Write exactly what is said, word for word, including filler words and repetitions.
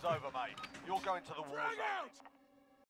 over, mate. You're going to the war zone.